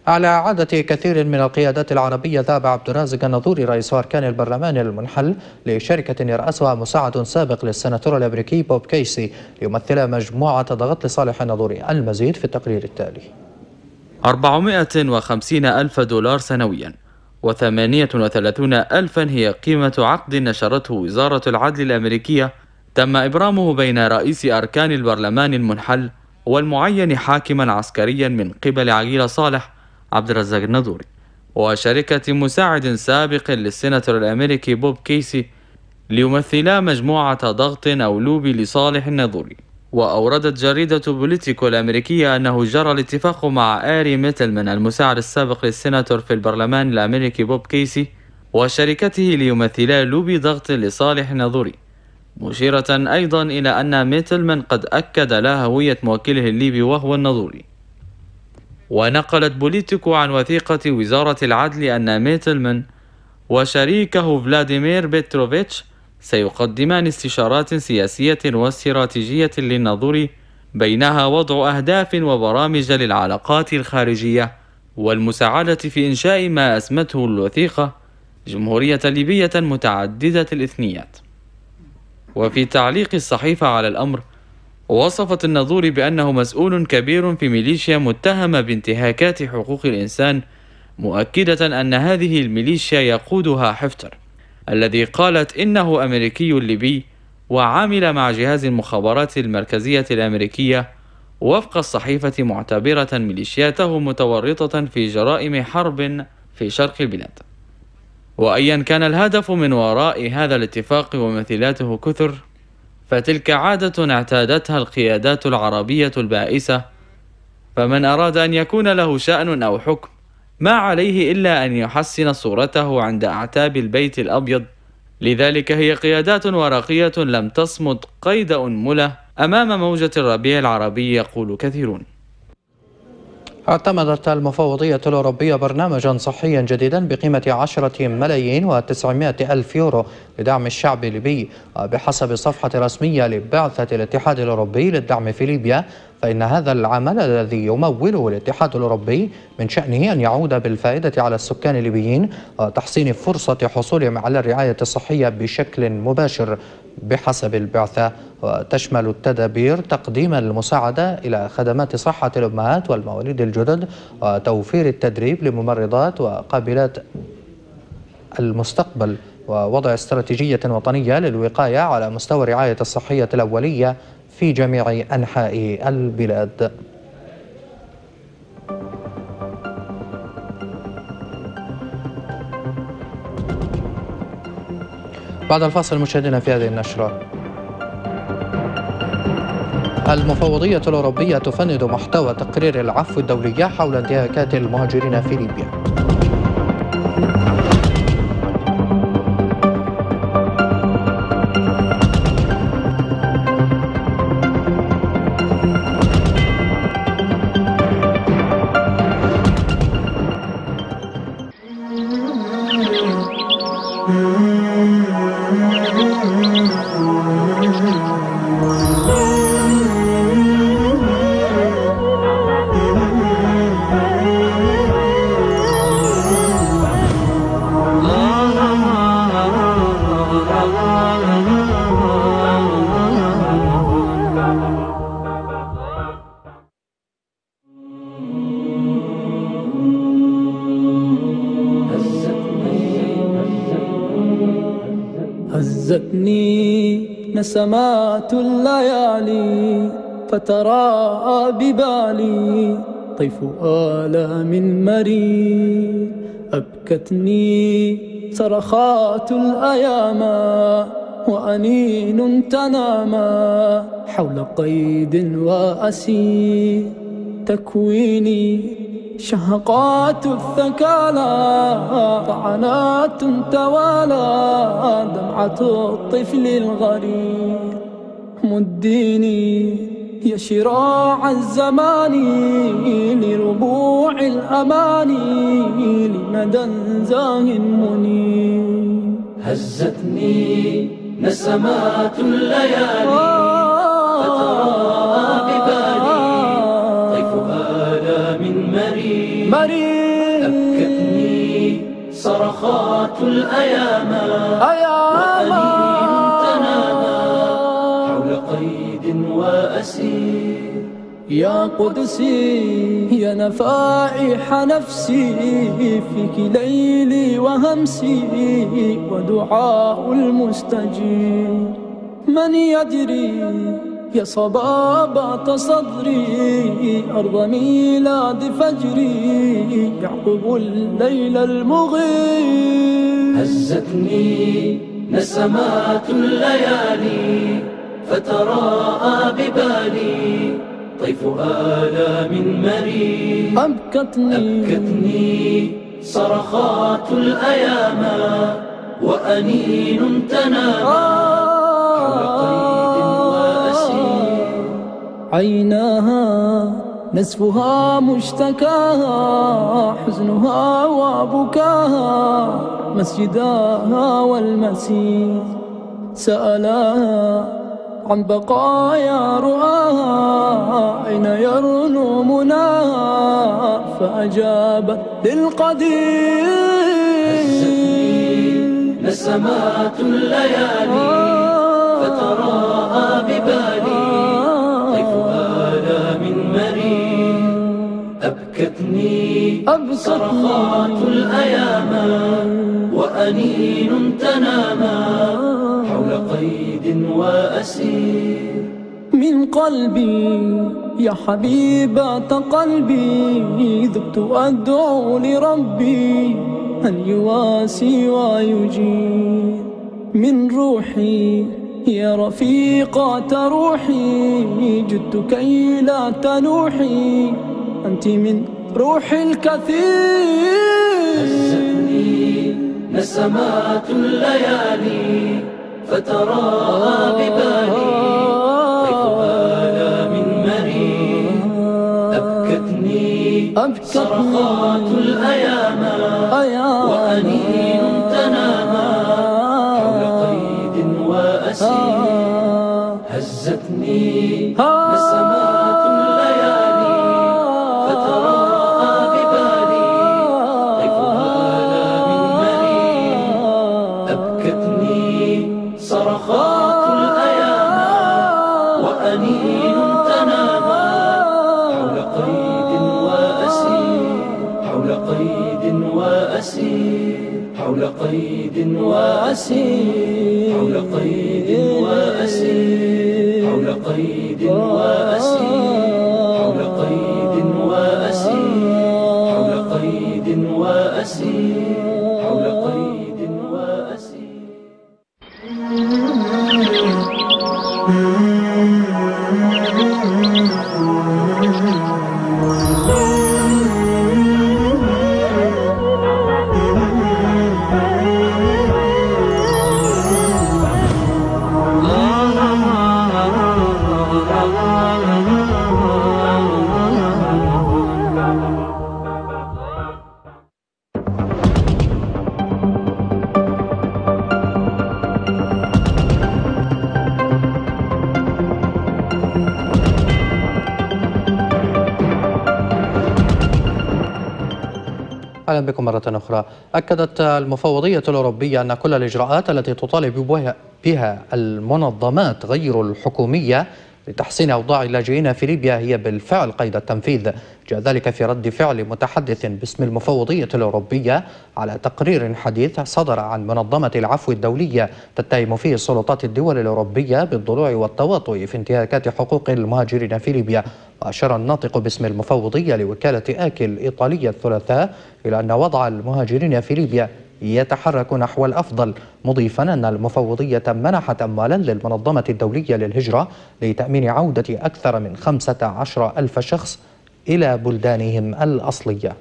على عادة كثير من القيادات العربية، ذهب عبد الرازق الناظوري رئيس أركان البرلمان المنحل لشركة يرأسها مساعد سابق للسناتور الأمريكي بوب كيسي ليمثل مجموعة ضغط لصالح الناظوري. المزيد في التقرير التالي. أربعمائة وخمسين ألف دولار سنويا وثمانية وثلاثين ألفا هي قيمة عقد نشرته وزارة العدل الأمريكية تم إبرامه بين رئيس أركان البرلمان المنحل والمعين حاكما عسكريا من قبل عقيل صالح عبد الرزاق الناظوري وشركة مساعد سابق للسيناتور الأمريكي بوب كيسي ليمثلا مجموعة ضغط أو لوب لصالح الناظوري. وأوردت جريدة بوليتيكو الأمريكية أنه جرى الاتفاق مع آري ميتلمان المساعد السابق للسيناتور في البرلمان الأمريكي بوب كيسي وشركته ليمثلا لوب ضغط لصالح الناظوري، مشيرة أيضا إلى أن ميتلمان قد أكد لا هوية موكله الليبي وهو الناظوري. ونقلت بوليتيكو عن وثيقة وزارة العدل أن ميتلمان وشريكه فلاديمير بيتروفيتش سيقدمان استشارات سياسية واستراتيجية للناظوري، بينها وضع أهداف وبرامج للعلاقات الخارجية والمساعدة في إنشاء ما أسمته الوثيقة جمهورية ليبية متعددة الإثنيات. وفي تعليق الصحيفة على الأمر، وصفت الناظوري بأنه مسؤول كبير في ميليشيا متهمة بانتهاكات حقوق الإنسان، مؤكدة أن هذه الميليشيا يقودها حفتر الذي قالت إنه أمريكي ليبي وعامل مع جهاز المخابرات المركزية الأمريكية، وفق الصحيفة معتبرة ميليشياته متورطة في جرائم حرب في شرق البلاد. وأيا كان الهدف من وراء هذا الاتفاق ومثيلاته كثر، فتلك عادة اعتادتها القيادات العربية البائسة، فمن أراد أن يكون له شأن أو حكم ما عليه إلا أن يحسن صورته عند أعتاب البيت الأبيض. لذلك هي قيادات ورقية لم تصمد قيد أنملة أمام موجة الربيع العربي، يقول كثيرون. اعتمدت المفوضية الأوروبية برنامجا صحيا جديدا بقيمة عشرة ملايين وتسعمائة ألف يورو لدعم الشعب الليبي. وبحسب صفحة رسمية لبعثة الاتحاد الأوروبي للدعم في ليبيا، فإن هذا العمل الذي يموله الاتحاد الأوروبي من شأنه أن يعود بالفائدة على السكان الليبيين وتحسين فرصة حصولهم على الرعاية الصحية بشكل مباشر. بحسب البعثة، وتشمل التدابير تقديم المساعدة إلى خدمات صحة الأمهات والمواليد الجدد، وتوفير التدريب لممرضات وقابلات المستقبل، ووضع استراتيجية وطنية للوقاية على مستوى الرعاية الصحية الأولية في جميع أنحاء البلاد. بعد الفاصل مشاهدينا في هذه النشرة، المفوضية الأوروبية تفند محتوى تقرير العفو الدولي حول انتهاكات المهاجرين في ليبيا. هزتني نسمات الليالي فتراءى ببالي طيف آلام مرير، أبكتني صرخات الأيام وأنين تنامى حول قيد وأسير، تكويني شهقات الثكالى طعنات توالى دمعة الطفل الغرير، مديني يا شراع الزمان لربوع الأماني لمدى زاه منير. هزتني نسمات الليالي فتراءى ببالي طيف آلام مرير أبكتني صرخات الأيام وأنين تنامى حول قيد وأسير. يا قدسي يا نفائح نفسي فيك ليلي وهمسي ودعاء المستجيب. من يدري يا صبابة صدري أرض ميلاد فجري يعقب الليل المغيب. هزتني نسمات الليالي فتراءى ببالي طيف آلام مريض. أبكتني أبكتني صرخات الأيام وأنين تنامى حول قيد وأسير. عيناها نسفها مشتكاها حزنها وبكاها مسجداها والمسير. سألاها عن بقايا رؤاها أين يرنو مناها فأجابت للقدير. هزتني نسمات الليالي فتراءى ببالي طيف آلام مريض. أبكتني صرخات الأيام وأنين تنامى حول قيد وأسير. من قلبي يا حبيبة قلبي ذقت أدعو لربي أن يواسي ويجير. من روحي يا رفيقة روحي جدت كي لا تنوحي أنت من روح الكثير. هزتني نسمات الليالي فتراءى ببالي طيف آلام مريض. أبكتني صرخات الأيام وأنين تنامى حول قيد وأسير. هزتني نسمات الليالي فتراءى ببالي طيف آلام مريض. أبكتني صرخات الأيام وأنين تنامى حول قيد وأسير. حول قيد وأسير. حول قيد وأسير. حول قيد وأسير. حول قيد وأسير. حول قيد وأسير. حول قيد وأسير. حول قيد وأسير. أهلا بكم مرة أخرى. أكدت المفوضية الأوروبية أن كل الإجراءات التي تطالب بها المنظمات غير الحكومية لتحسين أوضاع اللاجئين في ليبيا هي بالفعل قيد التنفيذ. جاء ذلك في رد فعل متحدث باسم المفوضية الأوروبية على تقرير حديث صدر عن منظمة العفو الدولية تتهم فيه السلطات الدول الأوروبية بالضلوع والتواطؤ في انتهاكات حقوق المهاجرين في ليبيا. وأشار الناطق باسم المفوضية لوكالة آكل الإيطالية الثلاثاء إلى أن وضع المهاجرين في ليبيا يتحرك نحو الأفضل، مضيفا أن المفوضية منحت أموالا للمنظمة الدولية للهجرة لتأمين عودة أكثر من خمسة عشر ألف شخص إلى بلدانهم الأصلية.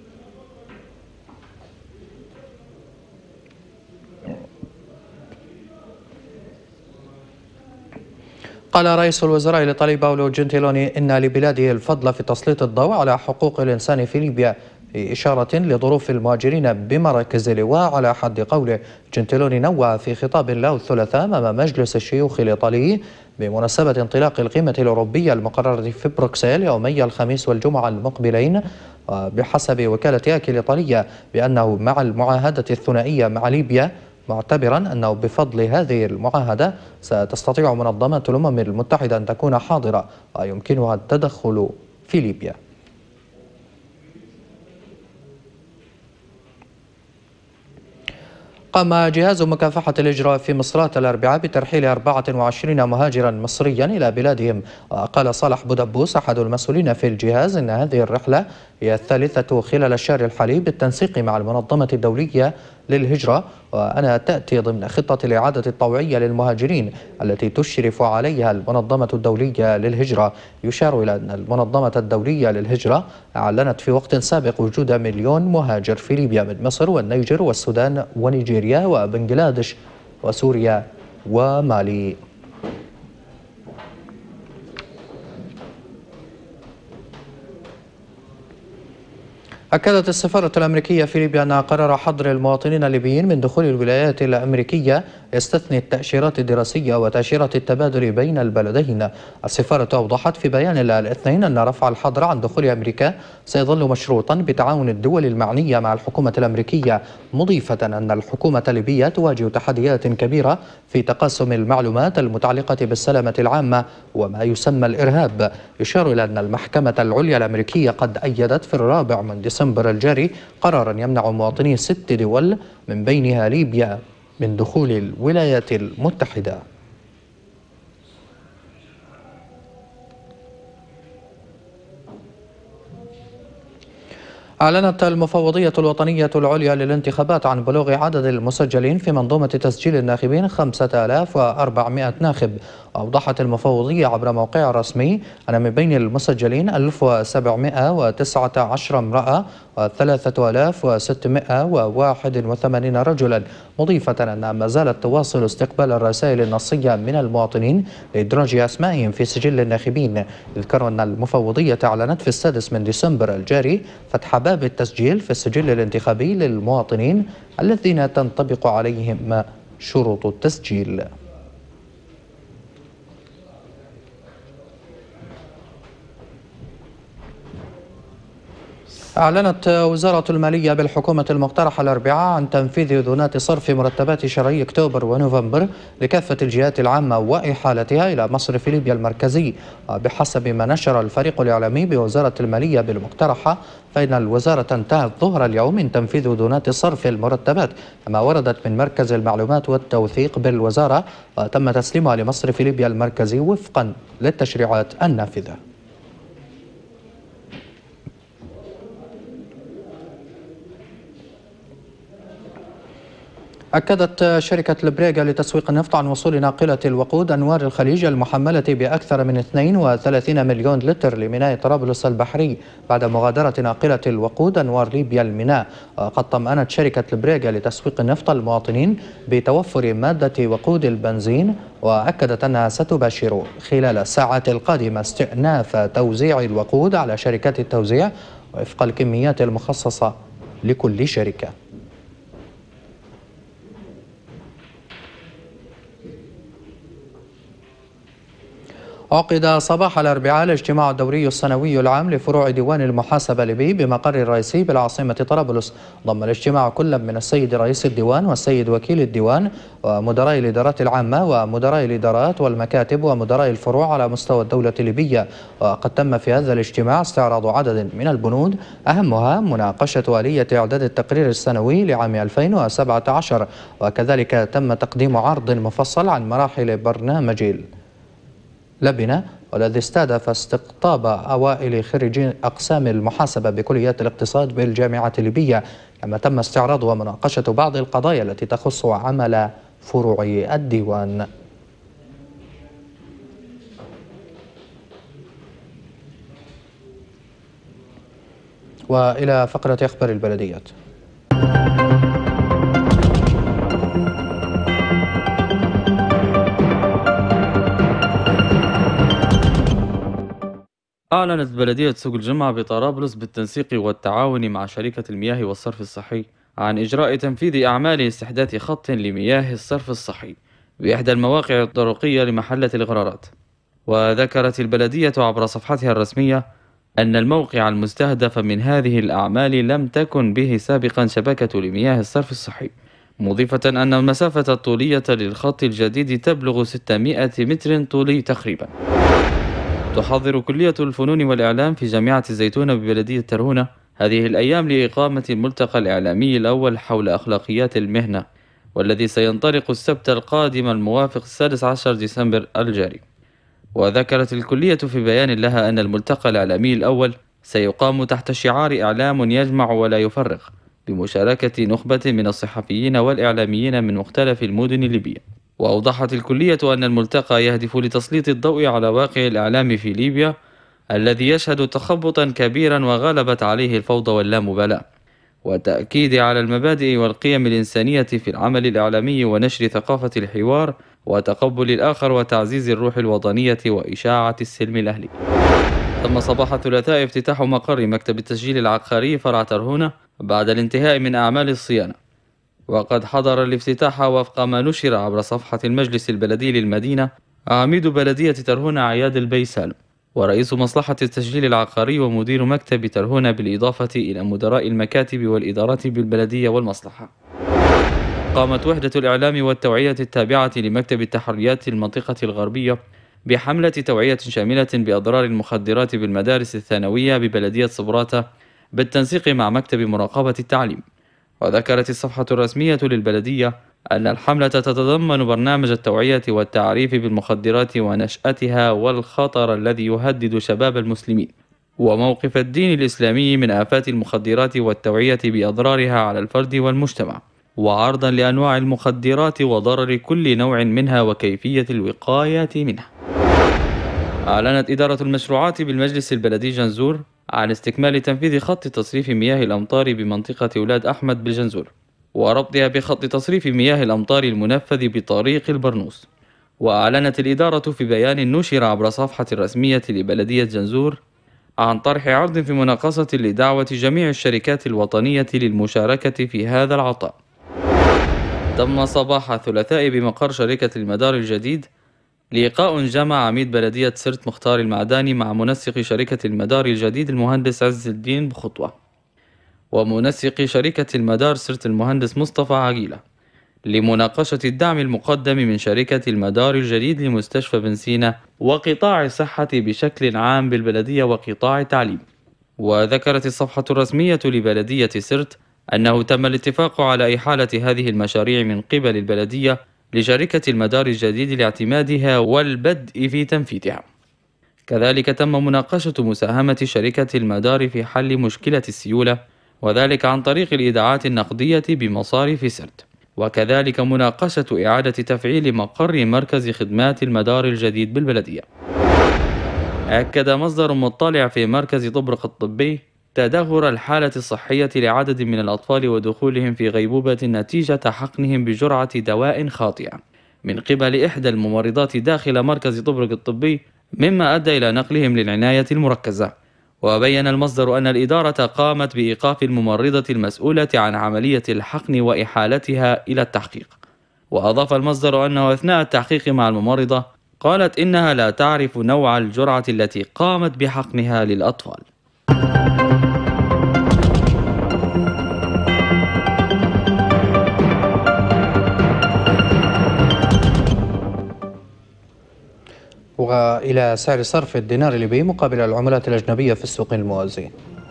قال رئيس الوزراء الإيطالي باولو جنتيلوني إن لبلاده الفضل في تسليط الضوء على حقوق الإنسان في ليبيا، في إشارة لظروف المهاجرين بمراكز اللواء. على حد قوله، جنتيلوني نوه في خطاب له الثلاثاء أمام مجلس الشيوخ الإيطالي بمناسبة انطلاق القمة الأوروبية المقررة في بروكسل يومي الخميس والجمعة المقبلين وبحسب وكالة آكل إيطالية بأنه مع المعاهدة الثنائية مع ليبيا، معتبرا أنه بفضل هذه المعاهدة ستستطيع منظمة الأمم المتحدة أن تكون حاضرة ويمكنها التدخل في ليبيا. قام جهاز مكافحة الإجراء في مصرات الأربعاء بترحيل أربعة وعشرين مهاجرا مصريا إلى بلادهم. وقال صالح بودبوس أحد المسؤولين في الجهاز إن هذه الرحلة هي الثالثة خلال الشهر الحالي بالتنسيق مع المنظمة الدولية للهجرة، وأنا تأتي ضمن خطة الإعادة الطوعية للمهاجرين التي تشرف عليها المنظمة الدولية للهجرة. يشار إلى أن المنظمة الدولية للهجرة أعلنت في وقت سابق وجود مليون مهاجر في ليبيا من مصر والنيجر والسودان ونيجيريا وبنغلاديش وسوريا ومالي. أكدت السفارة الأمريكية في ليبيا أن قرار حظر المواطنين الليبيين من دخول الولايات الأمريكية يستثني التأشيرات الدراسية وتأشيرات التبادل بين البلدين. السفارة أوضحت في بيان لها الاثنين أن رفع الحظر عن دخول أمريكا سيظل مشروطا بتعاون الدول المعنية مع الحكومة الأمريكية، مضيفة أن الحكومة الليبية تواجه تحديات كبيرة في تقاسم المعلومات المتعلقة بالسلامة العامة وما يسمى الإرهاب. يشار إلى أن المحكمة العليا الأمريكية قد أيدت في الرابع من ديسمبر الجاري قرارا يمنع مواطني ست دول من بينها ليبيا من دخول الولايات المتحدة. أعلنت المفوضية الوطنية العليا للانتخابات عن بلوغ عدد المسجلين في منظومة تسجيل الناخبين خمسة آلاف وأربعمائة ناخب. أوضحت المفوضية عبر موقعها الرسمي أن من بين المسجلين ألف وسبعمائة وتسعة عشر امرأة وثلاثة آلاف وستمائة وواحد وثمانين رجلا، مضيفة أن ما زالت تواصل استقبال الرسائل النصية من المواطنين لإدراج أسمائهم في سجل الناخبين. يذكر أن المفوضية أعلنت في السادس من ديسمبر الجاري فتح باب التسجيل في السجل الانتخابي للمواطنين الذين تنطبق عليهم شروط التسجيل. أعلنت وزارة المالية بالحكومة المقترحة الأربعاء عن تنفيذ أذونات صرف مرتبات شهري أكتوبر ونوفمبر لكافة الجهات العامة وإحالتها إلى مصرف ليبيا المركزي. بحسب ما نشر الفريق الإعلامي بوزارة المالية بالمقترحة، فإن الوزارة انتهت ظهر اليوم من تنفيذ أذونات صرف المرتبات كما وردت من مركز المعلومات والتوثيق بالوزارة، وتم تسليمها لمصرف ليبيا المركزي وفقا للتشريعات النافذة. أكدت شركة البريغا لتسويق النفط عن وصول ناقلة الوقود أنوار الخليج المحملة بأكثر من اثنين وثلاثين مليون لتر لميناء طرابلس البحري بعد مغادرة ناقلة الوقود أنوار ليبيا الميناء. قد طمأنت شركة البريغا لتسويق النفط المواطنين بتوفر مادة وقود البنزين، وأكدت أنها ستباشر خلال الساعات القادمة استئناف توزيع الوقود على شركات التوزيع وفق الكميات المخصصة لكل شركة. عقد صباح الأربعاء الاجتماع الدوري السنوي العام لفروع ديوان المحاسبة الليبي بمقر الرئيسي بالعاصمة طرابلس. ضم الاجتماع كل من السيد رئيس الديوان والسيد وكيل الديوان ومدراء الإدارات العامة ومدراء الإدارات والمكاتب ومدراء الفروع على مستوى الدولة الليبية. وقد تم في هذا الاجتماع استعراض عدد من البنود أهمها مناقشة آلية إعداد التقرير السنوي لعام ألفين وسبعة عشر، وكذلك تم تقديم عرض مفصل عن مراحل برنامج لبنة والذي استهدف استقطاب أوائل خريجي أقسام المحاسبة بكليات الاقتصاد بالجامعة الليبية، كما تم استعراض ومناقشة بعض القضايا التي تخص عمل فروع الديوان. وإلى فقرة أخبار البلديات. أعلنت بلدية سوق الجمعة بطرابلس بالتنسيق والتعاون مع شركة المياه والصرف الصحي عن إجراء تنفيذ أعمال استحداث خط لمياه الصرف الصحي بإحدى المواقع الطرقية لمحلة الغرارات. وذكرت البلدية عبر صفحتها الرسمية أن الموقع المستهدف من هذه الأعمال لم تكن به سابقا شبكة لمياه الصرف الصحي، مضيفة أن المسافة الطولية للخط الجديد تبلغ ستمائة متر طولي تقريبا. تحضر كلية الفنون والإعلام في جامعة الزيتون ببلدية ترهونة هذه الأيام لإقامة الملتقى الإعلامي الأول حول أخلاقيات المهنة، والذي سينطلق السبت القادم الموافق السادس عشر ديسمبر الجاري. وذكرت الكلية في بيان لها أن الملتقى الإعلامي الأول سيقام تحت شعار إعلام يجمع ولا يفرق، بمشاركة نخبة من الصحفيين والإعلاميين من مختلف المدن الليبية. وأوضحت الكلية أن الملتقى يهدف لتسليط الضوء على واقع الإعلام في ليبيا الذي يشهد تخبطا كبيرا وغلبت عليه الفوضى واللامبالاة، والتأكيد على المبادئ والقيم الإنسانية في العمل الإعلامي ونشر ثقافة الحوار وتقبل الآخر وتعزيز الروح الوطنية وإشاعة السلم الأهلي. تم صباح الثلاثاء افتتاح مقر مكتب التسجيل العقاري فرع ترهونة بعد الانتهاء من أعمال الصيانة، وقد حضر الافتتاح وفق ما نشر عبر صفحة المجلس البلدي للمدينة عميد بلدية ترهونة عياد البيسال، ورئيس مصلحة التسجيل العقاري ومدير مكتب ترهونة، بالإضافة إلى مدراء المكاتب والإدارات بالبلدية والمصلحة. قامت وحدة الإعلام والتوعية التابعة لمكتب التحريات المنطقة الغربية بحملة توعية شاملة بأضرار المخدرات بالمدارس الثانوية ببلدية صبراتة بالتنسيق مع مكتب مراقبة التعليم. وذكرت الصفحة الرسمية للبلدية أن الحملة تتضمن برنامج التوعية والتعريف بالمخدرات ونشأتها والخطر الذي يهدد شباب المسلمين، وموقف الدين الإسلامي من آفات المخدرات والتوعية بأضرارها على الفرد والمجتمع، وعرضا لأنواع المخدرات وضرر كل نوع منها وكيفية الوقاية منها. أعلنت إدارة المشروعات بالمجلس البلدي جنزور عن استكمال تنفيذ خط تصريف مياه الأمطار بمنطقة ولاد أحمد بالجنزور، وربطها بخط تصريف مياه الأمطار المنفذ بطريق البرنوس. وأعلنت الإدارة في بيان نشر عبر صفحة الرسمية لبلدية جنزور عن طرح عرض في مناقصة لدعوة جميع الشركات الوطنية للمشاركة في هذا العطاء. تم صباح الثلاثاء بمقر شركة المدار الجديد لقاء جمع عميد بلدية سرت مختار المعداني مع منسق شركة المدار الجديد المهندس عز الدين بخطوة، ومنسق شركة المدار سرت المهندس مصطفى عقيلة، لمناقشة الدعم المقدم من شركة المدار الجديد لمستشفى بن سينا وقطاع الصحة بشكل عام بالبلدية وقطاع التعليم. وذكرت الصفحة الرسمية لبلدية سرت أنه تم الاتفاق على إحالة هذه المشاريع من قبل البلدية لشركة المدار الجديد لاعتمادها والبدء في تنفيذها. كذلك تم مناقشة مساهمة شركة المدار في حل مشكلة السيولة، وذلك عن طريق الإيداعات النقدية بمصارف سرت، وكذلك مناقشة إعادة تفعيل مقر مركز خدمات المدار الجديد بالبلدية. أكد مصدر مطلع في مركز طبرق الطبي تدهور الحالة الصحية لعدد من الأطفال ودخولهم في غيبوبة نتيجة حقنهم بجرعة دواء خاطئة من قبل إحدى الممرضات داخل مركز طبرق الطبي، مما أدى إلى نقلهم للعناية المركزة. وبين المصدر أن الإدارة قامت بإيقاف الممرضة المسؤولة عن عملية الحقن وإحالتها إلى التحقيق. وأضاف المصدر أنه أثناء التحقيق مع الممرضة قالت إنها لا تعرف نوع الجرعة التي قامت بحقنها للأطفال. وإلى سعر صرف الدينار الليبي مقابل العملات الأجنبية في السوق الموازي.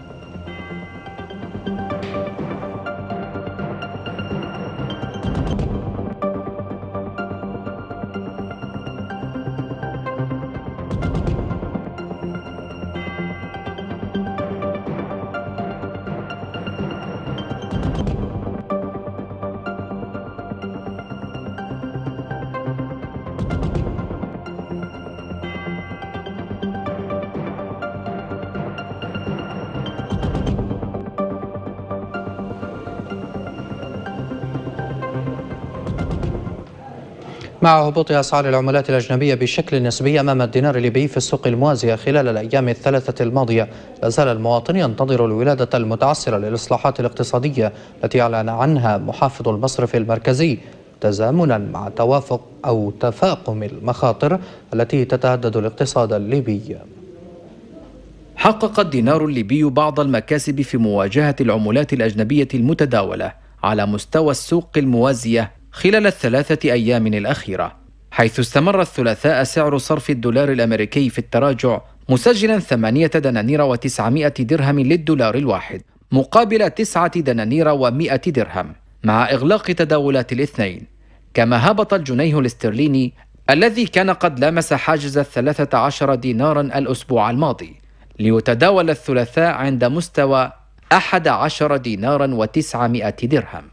مع هبوط أسعار العملات الأجنبية بشكل نسبي أمام الدينار الليبي في السوق الموازية خلال الأيام الثلاثة الماضية، لا زال المواطن ينتظر الولادة المتعثرة للإصلاحات الاقتصادية التي أعلن عنها محافظ المصرف المركزي، تزامنا مع توافق أو تفاقم المخاطر التي تتهدد الاقتصاد الليبي. حقق الدينار الليبي بعض المكاسب في مواجهة العملات الأجنبية المتداولة على مستوى السوق الموازية خلال الثلاثة أيام الأخيرة، حيث استمر الثلاثاء سعر صرف الدولار الأمريكي في التراجع مسجلا ثمانية دنانير وتسعمائة درهم للدولار الواحد مقابل تسعة دنانير ومائة درهم مع إغلاق تداولات الاثنين. كما هبط الجنيه الاسترليني الذي كان قد لامس حاجز الثلاثة عشر دينارا الأسبوع الماضي ليتداول الثلاثاء عند مستوى أحد عشر دينارا وتسعمائة درهم.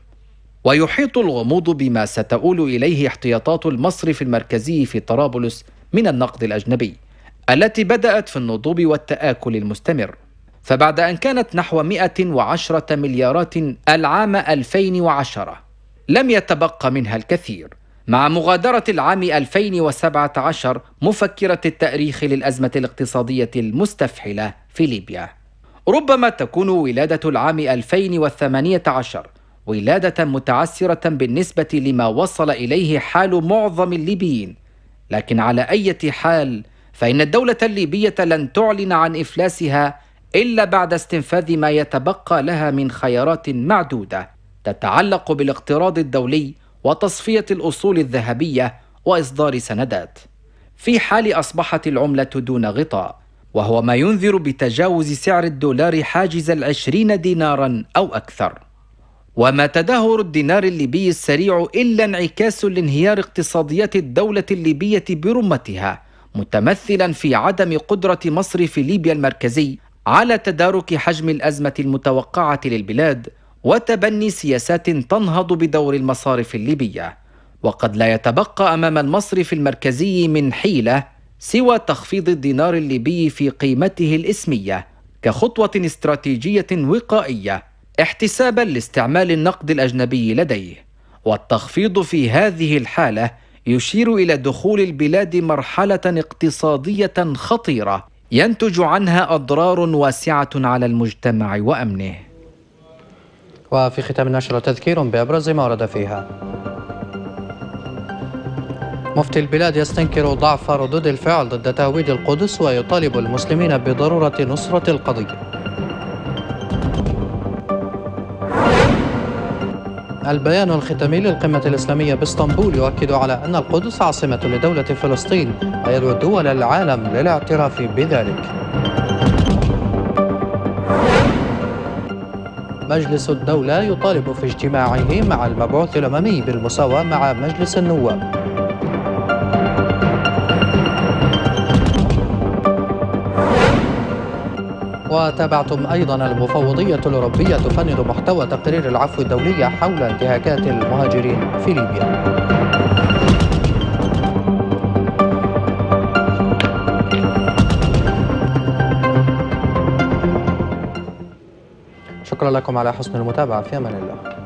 ويحيط الغموض بما ستؤول إليه احتياطات المصرف المركزي في طرابلس من النقد الأجنبي التي بدأت في النضوب والتآكل المستمر، فبعد أن كانت نحو مائة وعشرة مليارات العام ألفين وعشرة لم يتبقى منها الكثير، مع مغادرة العام ألفين وسبعة عشر مفكرة التأريخ للأزمة الاقتصادية المستفحلة في ليبيا. ربما تكون ولادة العام ألفين وثمانية عشر ولادة متعسرة بالنسبة لما وصل إليه حال معظم الليبيين، لكن على أي حال فإن الدولة الليبية لن تعلن عن إفلاسها إلا بعد استنفاذ ما يتبقى لها من خيارات معدودة تتعلق بالاقتراض الدولي وتصفية الأصول الذهبية وإصدار سندات، في حال أصبحت العملة دون غطاء، وهو ما ينذر بتجاوز سعر الدولار حاجز العشرين دينارا أو أكثر. وما تدهور الدينار الليبي السريع إلا انعكاس لانهيار اقتصاديات الدولة الليبية برمتها، متمثلا في عدم قدرة مصرف ليبيا المركزي على تدارك حجم الأزمة المتوقعة للبلاد وتبني سياسات تنهض بدور المصارف الليبية. وقد لا يتبقى أمام المصرف المركزي من حيلة سوى تخفيض الدينار الليبي في قيمته الإسمية كخطوة استراتيجية وقائية احتسابا لاستعمال النقد الأجنبي لديه. والتخفيض في هذه الحالة يشير إلى دخول البلاد مرحلة اقتصادية خطيرة ينتج عنها أضرار واسعة على المجتمع وأمنه. وفي ختام النشرة تذكير بأبرز ما ورد فيها. مفتي البلاد يستنكر ضعف ردود الفعل ضد تهويد القدس ويطالب المسلمين بضرورة نصرة القضية. البيان الختامي للقمة الإسلامية باسطنبول يؤكد على أن القدس عاصمة لدولة فلسطين ويدعو دول العالم للاعتراف بذلك. مجلس الدولة يطالب في اجتماعه مع المبعوث الأممي بالمساواة مع مجلس النواب. وتابعتم أيضا المفوضية الأوروبية تفند محتوى تقرير العفو الدولي حول انتهاكات المهاجرين في ليبيا. شكرا لكم على حسن المتابعة، في أمان الله.